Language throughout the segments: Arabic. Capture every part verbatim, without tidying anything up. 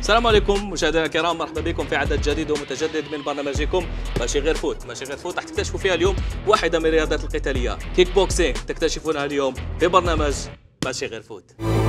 السلام عليكم مشاهدينا الكرام، مرحبا بكم في عدد جديد ومتجدد من برنامجكم ماشي غير فوت. ماشي غير فوت راح تكتشفوا فيها اليوم واحده من الرياضات القتاليه كيك بوكسينغ، تكتشفونها اليوم في برنامج ماشي غير فوت.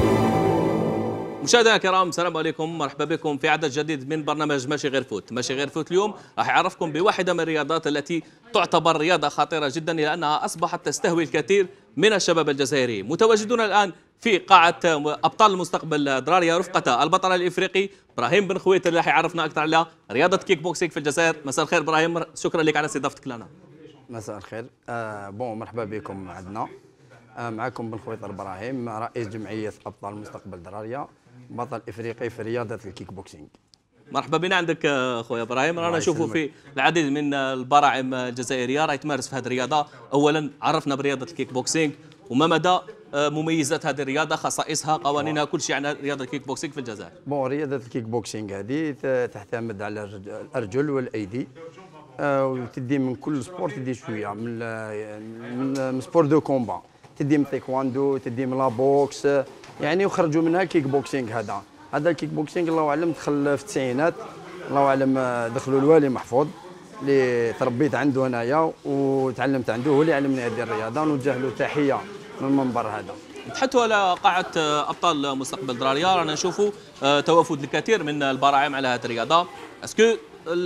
مشاهدينا الكرام السلام عليكم، مرحبا بكم في عدد جديد من برنامج ماشي غير فوت. ماشي غير فوت اليوم راح يعرفكم بواحده من الرياضات التي تعتبر رياضه خطيره جدا لانها اصبحت تستهوي الكثير من الشباب الجزائري. متواجدون الان في قاعه ابطال المستقبل دراريا رفقه البطل الافريقي ابراهيم بن خويت اللي راح يعرفنا اكثر على رياضه كيك بوكسينغ في الجزائر. مساء الخير ابراهيم، شكرا لك على استضافتك لنا. مساء الخير. آه بون مرحبا بكم عندنا. آه معكم بن خويط ابراهيم، رئيس جمعيه ابطال المستقبل دراريا، بطل افريقي في رياضه الكيك بوكسينغ. مرحبا بنا عندك اخويا ابراهيم. رانا نشوفوا في العديد من البراعم الجزائريه راهي تمارس في هذه الرياضه. اولا عرفنا برياضه الكيك بوكسينغ وما مدى مميزات هذه الرياضه، خصائصها، قوانينها، كل شيء عن رياضه الكيك بوكسينغ في الجزائر. بون رياضه الكيك بوكسينغ هذه تعتمد على الارجل والايدي، آه وتدي من كل سبور، تدي شويه من من سبور دو كومبا، تدي من تايكواندو، تدي من لا بوكس، يعني وخرجوا منها كيك بوكسينغ. هذا هذا الكيك بوكسينغ الله اعلم دخل في التسعينات، الله اعلم دخلوا الوالي محفوظ اللي تربيت عنده هنايا وتعلمت عنده، هو اللي علمني هذه الرياضه، ونوجه له تحيه من المنبر هذا. تحدثوا على قاعه ابطال مستقبل دراريا، رانا نشوفوا توافد الكثير من البراعم على هذه الرياضه. اسكو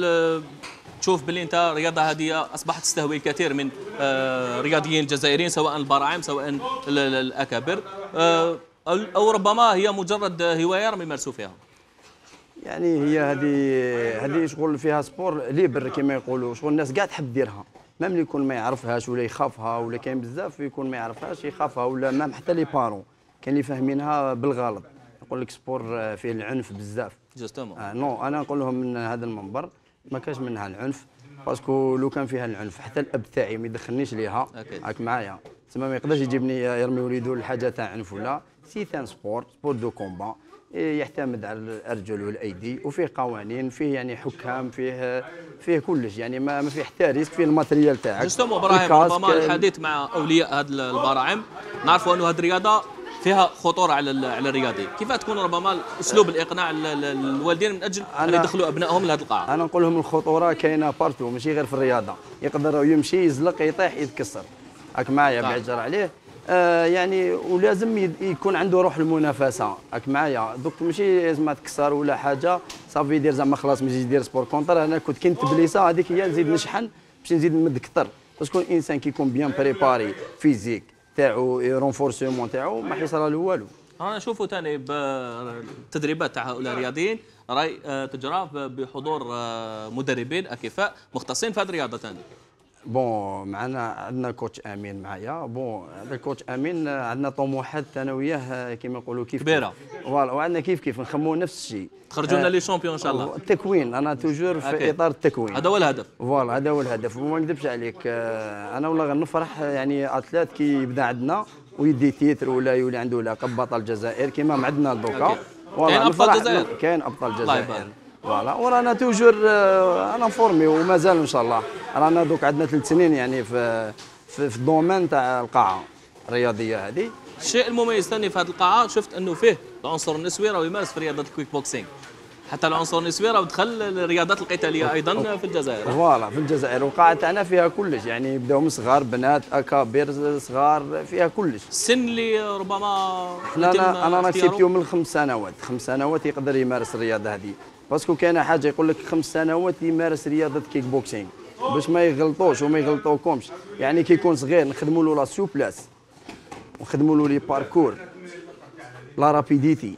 تشوف باللي انت الرياضه هذه اصبحت تستهوي الكثير من رياضيين جزائريين، سواء البراعم سواء الاكابر، او ربما هي مجرد هوايه راهم يمارسوا فيها؟ يعني هي هذه هذه شغل فيها سبور ليبر كما يقولوا، شغل الناس كاع تحب ديرها، ميم اللي يكون ما يعرفهاش ولا يخافها، ولا كاين بزاف يكون ما يعرفهاش يخافها، ولا ميم حتى لي بارون كاين اللي فاهمينها بالغلط، يقول لك سبور فيه العنف بزاف. جوستومون آه نو، انا نقول لهم من هذا المنبر ما كاش منها العنف، باسكو لو كان فيها العنف حتى الاب تاعي ما يدخلنيش ليها، راك معايا، تسمى ما يقدرش يجيبني يرمي وليدو لحاجه تاع عنف، ولا سي ثان سبور سبور دو كومبا يعتمد على الارجل والايدي، وفيه قوانين، فيه يعني حكام، فيه فيه كلش، يعني ما ما فيه حتى ريسك، فيه الماتريال تاعك. جوستومون ابراهيم، ربما الحديث مع اولياء هذه البراعم نعرفوا انه هذه الرياضه فيها خطوره على على الرياضي، كيف تكون ربما اسلوب الاقناع الوالدين من اجل ان يدخلوا ابنائهم لهذه القاعه؟ انا نقول لهم الخطوره كاينه بارتو، ماشي غير في الرياضه، يقدر يمشي يزلق يطيح يتكسر، راك معايا بعجر عليه. آه يعني ولازم يكون عنده روح المنافسه، راك معايا، دوك ماشي لازم تكسر ولا حاجه صافي يدير زعما خلاص ماشي يدير سبور كونتر. انا كنت كاين تبليسه هذيك هي نزيد نشحن باش نزيد نمد كثر، باسكو الانسان كي يكون بيان بريباري فيزيك تاعو رونفورسمون تاعو ما حيصرى له والو. انا نشوفوا ثاني بالتدريبات تاع هؤلاء الرياضيين راي تجرى بحضور مدربين اكفاء مختصين في هذه الرياضه ثاني. بون معنا عندنا كوتش امين معايا، بون هذا الكوتش امين عندنا طموحات ثانويه كما يقولوا كيف كبيره، فوالا، وعندنا كيف كيف نخمو نفس الشيء، تخرجوا لنا لي شامبيون ان شاء الله. التكوين، انا توجور في أكيد. اطار التكوين، هذا هو الهدف. فوالا هذا هو الهدف، وما نكذبش عليك انا والله غنفرح يعني اتلات كي يبدا عندنا ويدي تيتر ولا يولي عنده لقب بطل الجزائر كما عندنا دوكا. كاين ابطال الجزائر، كاين ابطال الجزائر فوالا، ورانا توجور انا فورمي ومازال ان شاء الله. رانا دوك عندنا ثلاث سنين يعني في في, في الدومين تاع القاعه الرياضيه هذه. الشيء المميز ثاني في هذه القاعه شفت انه فيه العنصر النسوي راه يمارس في رياضه الكويك بوكسينغ، حتى العنصر النسوي راه دخل الرياضات القتاليه ايضا في الجزائر. فوالا في الجزائر، والقاعه تاعنا فيها كلش، يعني يبداو من صغار بنات اكابر صغار، فيها كلش. السن اللي ربما انا انا نكسبتيو من خمس سنوات، خمس سنوات يقدر يمارس الرياضه هذه، باسكو كاينه حاجه يقول لك خمس سنوات يمارس رياضه كيك بوكسينغ باش ما يغلطوش وما يغلطوكمش، يعني كي يكون صغير نخدموا له لا سوبلاس، ونخدموا له لي باركور، لا رابيديتي،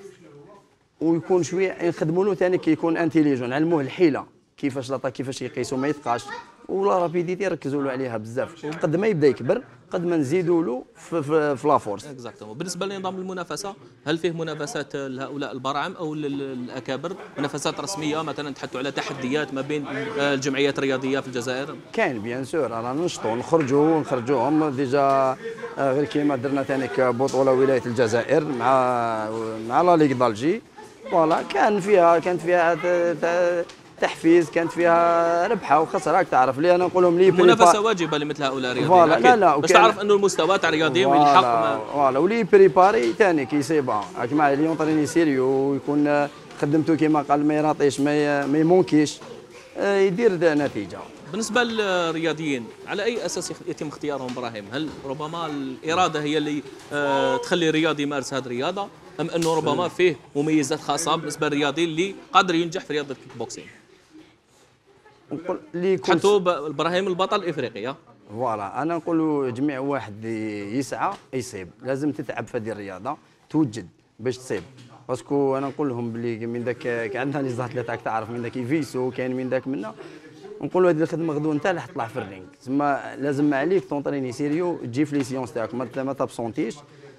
ويكون شويه نخدموا له ثاني كي يكون انتيليجون، نعلموه الحيله كيفاش لاطا كيفاش يقيس وما يثقاش، ولا رابيديتي ركزوا له عليها بزاف، قد ما يبدا يكبر قد ما نزيدوا له في, في, في لا فورس. اكزاكتومون. بالنسبه لنظام المنافسه، هل فيه منافسات لهؤلاء البراعم او للاكابر، منافسات رسميه مثلا تحدثوا على تحديات ما بين الجمعيات الرياضيه في الجزائر؟ كاين بيان سور، رانا ننشطوا نخرجوا نخرجوهم ديجا، غير كيما درنا ثاني بطوله ولايه الجزائر مع مع لا ليغ دالجي، فوالا كان فيها كانت فيها تحفيز، كانت فيها ربحه وخساره، راك تعرف لي انا نقول لهم لي منافسه واجبه لمثل هؤلاء الرياضيين. فوالا لا لا باش تعرف انه المستوى تاع الرياضيين من الحق ما... فوالا ولي بريباري ثاني كيسيبها هاك مع اللي يونطريني سيريو ويكون خدمته كما قال ما يراطيش ما ما يمونكيش يدير نتيجه. بالنسبه للرياضيين على اي اساس يتم اختيارهم ابراهيم؟ هل ربما الاراده هي اللي تخلي الرياضي يمارس هذه الرياضه، ام انه ربما فيه مميزات خاصه بالنسبه للرياضي اللي قادر ينجح في رياضه الكيك بوكسينغ؟ نقول اللي حتى ابراهيم البطل الافريقي. فوالا انا نقول جميع واحد يسعى يصيب، لازم تتعب في هذه الرياضه توجد باش تصيب، باسكو انا نقول لهم بلي من ذاك عندنا لي زهر ثلاثه تعرف من ذاك يفيسو كاين من ذاك منا، نقولوا هذه الخدمه غدو انت راح تطلع في الرينغ، تسمى لازم ما عليك تونطريني سيريو تجي في لي سيونس تاعك ما تابسونتيش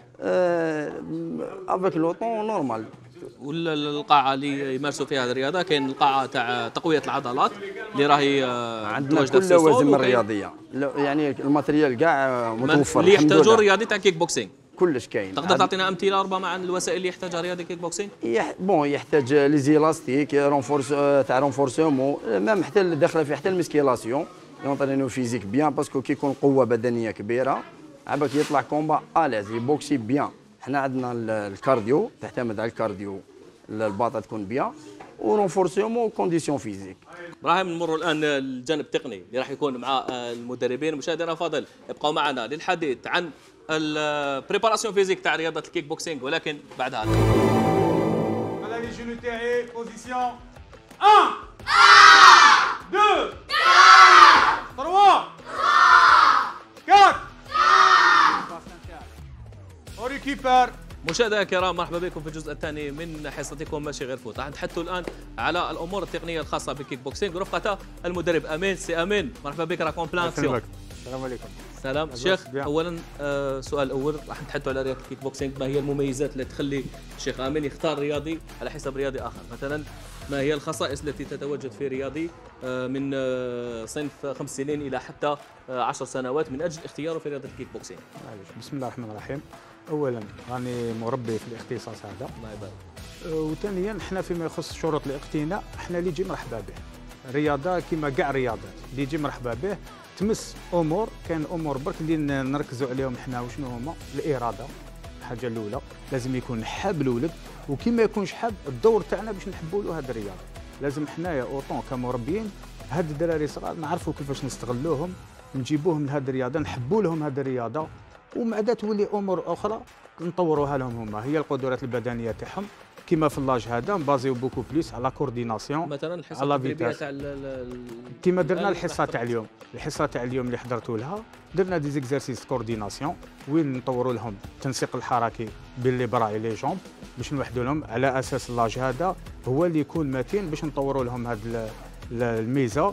افيك لو طون نورمال. والقاعه اللي يمارسوا فيها هذه الرياضه كاين القاعه تاع تقويه العضلات اللي راهي عندنا كل لوازم الرياضيه، يعني الماتريال كاع متوفر اللي يحتاجوا الرياضي تاع كيك بوكسينغ كلش كاين. تقدر تعطينا امثله ربما عن الوسائل اللي يحتاجها رياضي كيك بوكسينغ؟ يح... بون يحتاج لي زيلاستيك رونفورس تاع رونفورسمون، ميم حتى داخله في حتى المسكيلاسيون يونطرينو فيزيك بيان، باسكو كي يكون قوه بدنيه كبيره عباك يطلع كومبا اليز يبوكسي بيان. حنا عندنا الكارديو تعتمد على الكارديو، الباطه تكون بيان ورونفورسمون كونديسيون فيزيك. ابراهيم نمر الان للجانب التقني اللي راح يكون مع المدربين. مشاهدينا الفاضل ابقوا معنا للحديث عن البريباراسيون فيزيك تاع رياضه الكيك بوكسينغ، ولكن بعد هذا. على لي جونو تاعي بوزيسيون واحد اثنين ثلاثة أربعة وريكيبر. مشاهدينا الكرام مرحبا بكم في الجزء الثاني من حصتكم ماشي غير فوت. راح نتحدثوا الان على الامور التقنيه الخاصه بالكيك بوكسينغ ورفقته المدرب امين. سي امين مرحبا بك، راكم بلان اكسيون. السلام عليكم. سلام شيخ. اولا آه سؤال اول راح نتحدثوا على رياضه الكيك بوكسينغ، ما هي المميزات اللي تخلي الشيخ امين يختار رياضي على حساب رياضي اخر؟ مثلا ما هي الخصائص التي تتواجد في رياضي آه من آه صنف خمس سنين الى حتى آه عشر سنوات من اجل اختياره في رياضه الكيك بوكسينغ؟ بسم الله الرحمن الرحيم. اولا راني مربي في الاختصاص هذا، الله يبارك. وثانيا احنا فيما يخص شروط الاقتناء احنا اللي يجي مرحبا به. رياضه كما كاع رياضات اللي يجي مرحبا به تمس امور، كاين امور برك اللي نركزوا عليهم احنا وشنو هما؟ الاراده. الحاجه الاولى لازم يكون حاب الولد، وكي ما يكونش حاب الدور تاعنا باش نحبوا له هذه الرياضه. لازم حنايا اوطون كمربيين هاد الدراري صغار نعرفوا كيفاش نستغلوهم، نجيبوهم لهذه الرياضه، نحبوا لهم هذه الرياضه، ومع ذات تولي امور اخرى نطوروها لهم هما. هي القدرات البدنيه تاعهم كما في اللاج هذا نبازيو بوكو بليس على كورديناسيون، مثلا الحصه التدريبيه تاع كما درنا الحصه تاع اليوم. الحصه تاع اليوم اللي حضرتوا لها درنا دي زيكزارسيس كورديناسيون وين نطوروا لهم التنسيق الحركي بين لي برا لي جومب باش نوحدوا لهم على اساس اللاج هذا هو اللي يكون متين باش نطوروا لهم هذا الميزه.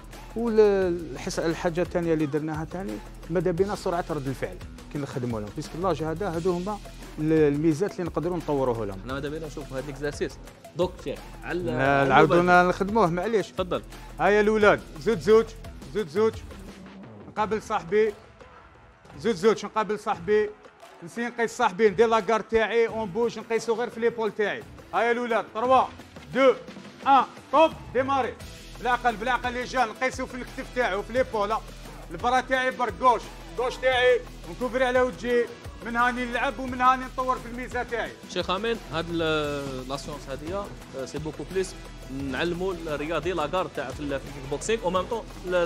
والحصه الحاجه الثانيه اللي درناها ثاني ماذا بينا سرعه رد الفعل كي نخدموا لهم، باسكو اللاج هذا هذو هما الميزات اللي نقدروا نطوروه لهم. انا ماذا بينا نشوفوا هذا الاكزرسيس دوك شيخ على نعاودونا نخدموه. معليش تفضل. هيا الاولاد زوج زوج زوج زوج نقابل صاحبي، زوج زوج نقابل صاحبي، نسي نقيس صاحبي ندير لاكار تاعي اون بوش نقيسو غير في ليبول تاعي. هيا الاولاد ثلاثة اثنين واحد طوب ديماري. بالعقل بالعقل يا جان نقيسو في الكتف تاعو في ليبولا. البرا تاعي برك غوش غوش تاعي نكوفري على وجهي، من هاني نلعب ومن هاني نطور في الميزه تاعي. شيخ امين هاد لاسيونس هذه سي بوكو بليس نعلموا الرياضي لاكار تاع في الكيك بوكسينغ او ميم طون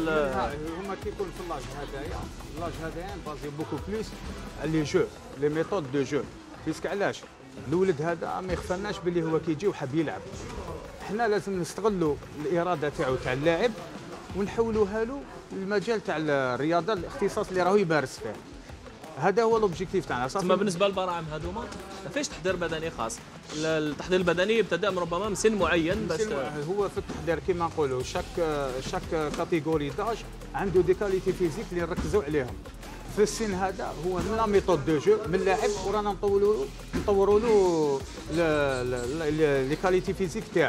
هما كيكون في اللاج هذايا. اللاج هذايا بازي بوكو بليس لي جو لي ميثود دو جو. بيسك علاش الولد هذا ما يخفلناش باللي هو كيجي وحاب يلعب، حنا لازم نستغلوا الاراده تاعو تاع اللاعب ونحولوها له المجال تاع الرياضه الاختصاص اللي راهو يمارس فيه. هذا هو لوبجيكتيف تاعنا. تسمى بالنسبه للبراعم هذوما ما فيش تحضير بدني خاص، التحضير البدني يبتدا من ربما من سن معين بس هو في التحضير كما نقولوا شاك شاك كاتيجوري داج عنده دي كاليتي فيزيك اللي نركزوا عليهم. في السن هذا هو من لا ميثود دو جو من اللاعب ورانا نطوروا له نطوروا له لي كاليتي فيزيك تاعو.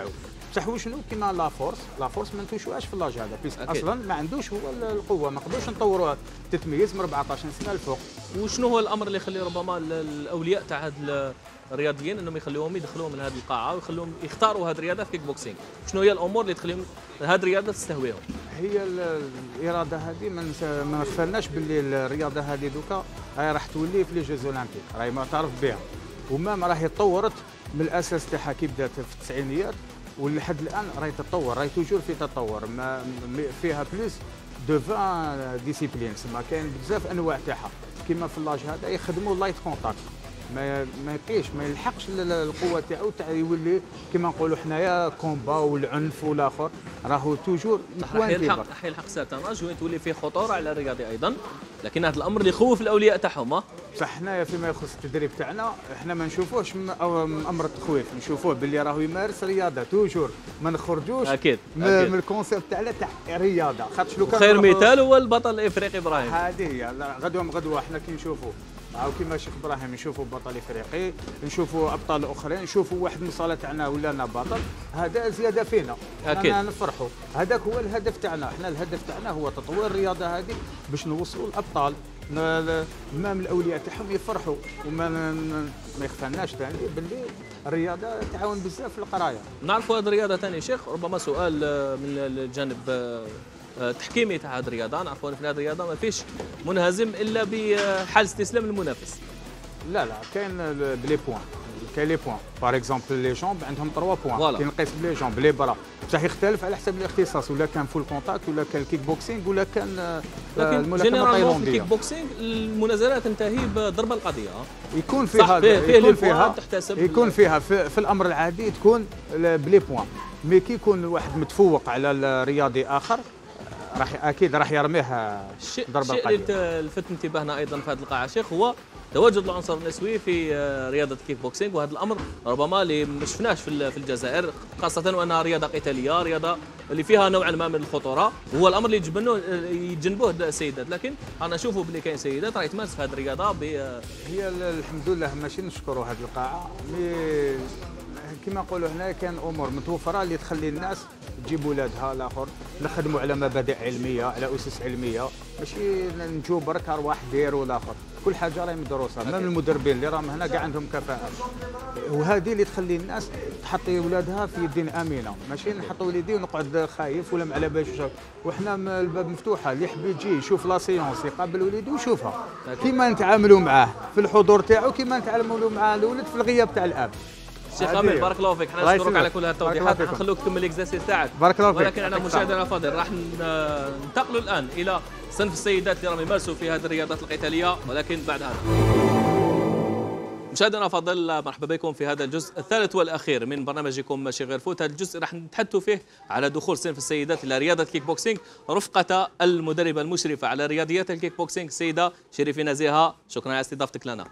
بصح وشنو كيما لا فورس لا فورس ما نتوشوهاش في اللاج هذا بيسك اصلا ما عندوش هو القوه، ما نقدروش نطوروها تتميز من أربعطاش سنه الفوق. وشنو هو الامر اللي يخلي ربما ال- الاولياء تاع هاد الرياضيين انهم يخلوهم يدخلوهم من هذه القاعه ويخلوهم يختاروا هذه الرياضه في كيك بوكسينغ؟ شنو هي الامور اللي تخليهم هذه الرياضه تستهويهم؟ هي ال- الاراده هذه ما نس- ما نغفلناش باللي الرياضه هذه دوكا راهي راح تولي في لي جوز اولمبيك، راهي معترف بها ومام راهي تطورت من الاساس تاعها كي بدات في التسعينيات ولحد الان راهي تتطور، راهي توجور في تطور، ما م- فيها بلوس دو عشرين ديسيبلين، سما كاين بزاف انواع تاعها كيما في اللاج هذا يخدموا لايت كونتاكت، ما ما يبقيش ما يلحقش ال- القوه تاعو تاع يولي كيما نقولوا حنايا كومبا والعنف والاخر، راهو توجور راح بوان يلحق كبر. راح يلحق سيرتان اج وين تولي فيه خطوره على الرياضي ايضا، لكن هذا الامر اللي يخوف الاولياء تاعهم. ها؟ بصح حنايا فيما يخص التدريب تاعنا احنا ما نشوفوش م- أو من امر التخويف، نشوفوه باللي راهو يمارس رياضه توجور، ما نخرجوش أكيد، م- أكيد. من الكونسيبت تاعنا تاع رياضه، خاطش لو كان خير نروحو- مثال هو البطل الافريقي ابراهيم. هذه هي لا، غدوه من غدوه احنا كي نشوفوا او كيما شيخ ابراهيم نشوفوا بطل افريقي، نشوفوا ابطال اخرين، نشوفوا واحد من الصاله تاعنا ولا لنا بطل، هذا زياده فينا، أكيد. احنا نفرحوا، هذاك هو الهدف تاعنا، احنا الهدف تاعنا هو تطوير الرياضه هذه باش نوصلوا الابطال، ن- امام الاولياء تاعهم يفرحوا وما ن- ما يخفالناش ثاني باللي الرياضه تعاون بزاف في القرايه. نعرفوا هذه الرياضه ثاني شيخ، ربما سؤال آه، من الجانب آه، آه، تحكيمي تاع هذه الرياضه، نعرفوا ان في هذه الرياضه ما فيش منهزم الا بحال استسلام المنافس. لا لا كاين ال- بلي بوان، كاين لي بوان باغ اكزومبل لي جامب عندهم ثلاثة فوالا. بوان، كي نقيس بلي جامب لي برا بصح يختلف على حسب الاختصاص، ولا كان فول كونتاكت ولا كان كيك بوكسينغ ولا كان آه، لكن الملاكمه جينيرالمون في التايلانديه، الكيك بوكسينغ المنازلات تنتهي بضربه القضيه. ها؟ يكون صح، فيها فيه- فيه يكون لي فيها بوان تحتسب يكون ال- فيها في, في الامر العادي تكون ل- بلي بوان، مي كي يكون واحد متفوق على الرياضي اخر راح اكيد راح يرميها الشيء ضربه الشيء اللي القضيه. لفت انتباهنا ايضا في هذه القاعه شيخ هو تواجد العنصر النسوي في آه، رياضه الكيك بوكسينغ، وهذا الامر ربما اللي ما شفناش في ال- في الجزائر، خاصه وانها رياضه قتاليه، رياضه اللي فيها نوعا ما من الخطوره، وهو الامر اللي يتجنبوه يتجنبوه السيدات، لكن انا نشوفوا باللي كاين سيدات راهي تمارس في هذه الرياضه ب هي ال- الحمد لله ماشي نشكروا هذه القاعه، مي كما نقولوا هنا كان امور متوفره اللي تخلي الناس تجيب ولادها الاخر، نخدموا على مبادئ علميه على اسس علميه، ماشي نجوا برك ارواح دير والاخر، كل حاجه راهي مدروسه، من المدربين اللي راهم هنا كاع عندهم كفاءه، وهذه اللي تخلي الناس تحطي ولادها في يدين امنه، ماشي نحط وليدي ونقعد خايف ولا ما على بالش، وحنا م- الباب مفتوحه، اللي يحب يجي يشوف لا سيونس يقابل وليدي ويشوفها، كيما نتعاملوا معاه في الحضور تاعو كيما نتعاملوا مع الولد في الغياب تاع الاب. شيخ هذه امين هي. بارك الله فيك، الله حنا نشكرك يسلمك. على كل هذه بارك الله التوضيحات، فيكم. نخلوك تكمل الاكزرسيس تاعك. بارك الله فيك. ولكن انا مشاهدينا الافاضل راح ن- ننتقلوا الان الى صنف السيدات اللي راهم يمارسوا في هذه الرياضات القتاليه، ولكن بعد هذا. مشاهدينا الافاضل مرحبا بكم في هذا الجزء الثالث والاخير من برنامجكم ماشي غير فوت. هذا الجزء راح نتحدثوا فيه على دخول صنف السيدات الى رياضه الكيك بوكسينغ رفقه المدربه المشرفه على رياضيات الكيك بوكسينغ السيده شريفي نزيهه. شكرا على استضافتك لنا.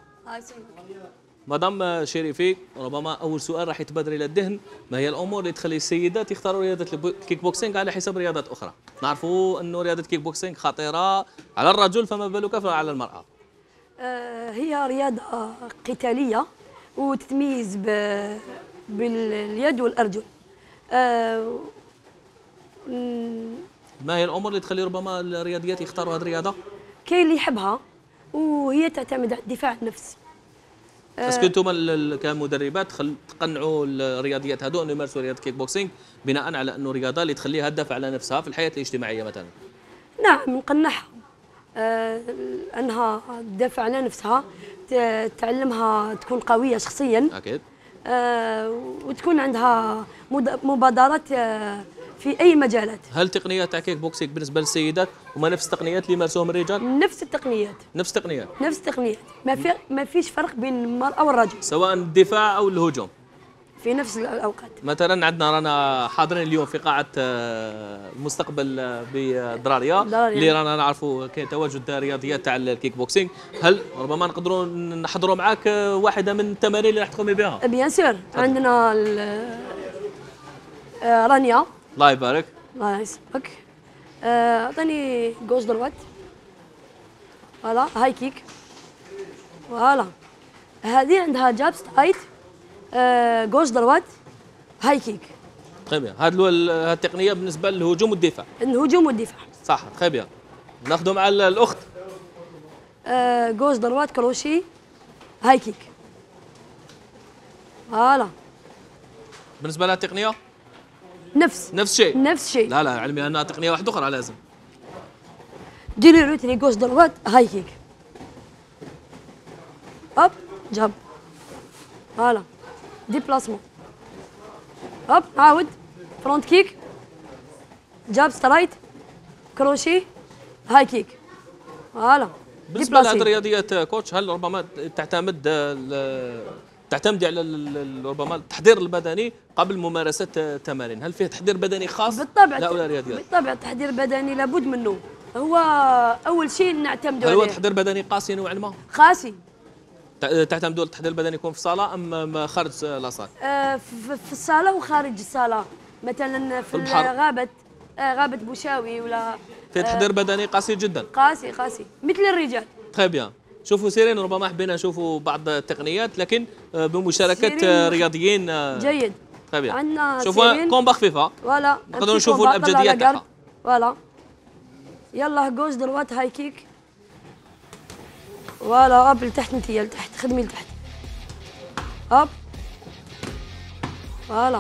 مدام شريفي، ربما اول سؤال راح يتبادر الى الذهن، ما هي الامور اللي تخلي السيدات يختاروا رياضه الكيك بوكسينغ على حساب رياضات اخرى؟ نعرفوا انه رياضه الكيك بوكسينغ خطيره على الرجل، فما بالك على المراه؟ آه، هي رياضة قتالية وتتميز ب- باليد والأرجل. آه، م- ما هي الامور اللي تخلي ربما الرياضيات يختاروا هذه الرياضه؟ كاين اللي يحبها وهي تعتمد على الدفاع النفسي. اسكو انتم ال- ال- كمدربات خل تقنعوا الرياضيات هذو انه يمارسوا رياضه كيك بوكسينغ بناء على انه رياضه اللي تخليها تدافع على نفسها في الحياه الاجتماعيه مثلا؟ نعم نقنعها آه، أنها تدافع على نفسها، ت- تعلمها تكون قوية شخصيا، اكيد. آه، وتكون عندها مد- مبادرات آه، في أي مجالات. هل تقنيات تاع كيك بوكسينغ بالنسبه للسيدات هما نفس التقنيات اللي يمارسوهم الرجال؟ نفس التقنيات نفس التقنيات نفس التقنيات، ما في ما فيش فرق بين المرأة والرجل سواء الدفاع او الهجوم. في نفس الأوقات. مثلا عندنا رانا حاضرين اليوم في قاعه آه، المستقبل آه، بدراريه درارية. اللي رانا نعرفوا كاين تواجد رياضيات تاع الكيك بوكسينغ. هل ربما نقدروا نحضروا معاك آه، واحده من التمارين اللي راح تقومي بها؟ بيان سور عندنا ال- آه، رانيا، الله يبارك. الله يسلمك، آه، اعطيني جوز دروات، فوالا هاي كيك، فوالا هذه عندها جاب سترايت، آه، جوز دروات، هاي كيك، تخي بيان. هذه التقنيه بالنسبه للهجوم والدفاع. الهجوم والدفاع. صح تخي بيان. ناخذوا مع الاخت. آه جوز دروات كروشي هاي كيك. فوالا. بالنسبه لها التقنيه نفس نفس الشيء. نفس الشيء. لا لا علمي انها تقنيه واحده اخرى لازم. ديري روتري جوز دروات هاي كيك. هوب جاب. فوالا. ديبلاسمون. هوب عاود فرونت كيك. جاب سترايت كروشي هاي كيك. فوالا. بالنسبه لهذه الرياضيات كوتش، هل ربما تعتمد تعتمدي على ربما التحضير البدني قبل ممارسه التمارين؟ هل فيه تحضير بدني خاص؟ بالطبع. لا ولا رياضيات؟ بالطبع التحضير البدني لابد منه. هو اول شيء نعتمدوا عليه. عليه. هل هو تحضير بدني قاسي نوعا ما؟ قاسي. تعتمدوا التحضير البدني يكون في الصاله ام خارج لاصال؟ آه في الصاله وخارج الصاله، مثلا في, في غابه آه غابه بوشاوي ولا في تحضير بدني قاسي جدا. قاسي قاسي مثل الرجال. تري بيان. شوفوا سيرين ربما حبينا نشوفوا بعض التقنيات لكن بمشاركه رياضيين. جيد. تري بيان. عندنا شوفوا كومبا خفيفه. فوالا نقدروا نشوفوا الابجديات تاعها. فوالا. يلا جوز دروات هاي كيك. فوالا هوب لتحت انت لتحت خدمي لتحت. هوب. فوالا.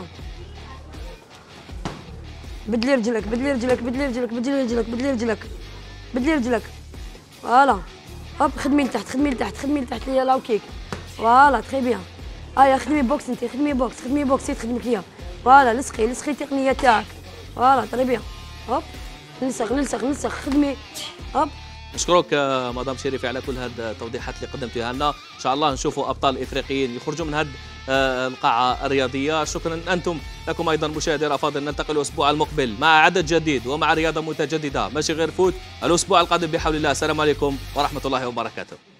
بدلي رجلك بدلي رجلك بدلي رجلك بدلي رجلك بدلي رجلك بدلي رجلك. فوالا. هوب خدمي لتحت خدمي لتحت خدمي لتحت ليا لاو كيك. فوالا تخي بيان. هيا خدمي بوكس انت خدمي بوكس خدمي بوكس تخدمك اياه. فوالا لصقي لصقي التقنيه تاعك. فوالا تري بيان. هوب نلصق نلصق نلصق خدمي. هوب. نشكرك مدام شريفه على كل هذه التوضيحات اللي قدمتيها لنا. ان شاء الله نشوفوا ابطال افريقيين يخرجوا من هذه القاعه الرياضيه. شكرا انتم لكم ايضا مشاهدينا الافاضل. ننتقل الاسبوع المقبل مع عدد جديد ومع رياضه متجدده ماشي غير فوت الاسبوع القادم بحول الله. السلام عليكم ورحمه الله وبركاته.